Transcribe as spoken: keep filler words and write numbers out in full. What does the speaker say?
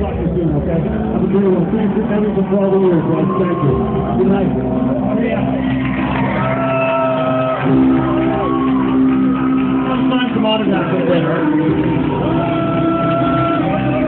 talk to you soon, okay? Have a great one. Thanks for everything for twelve years, guys. Thank you. Good night. I'll find some autographs later.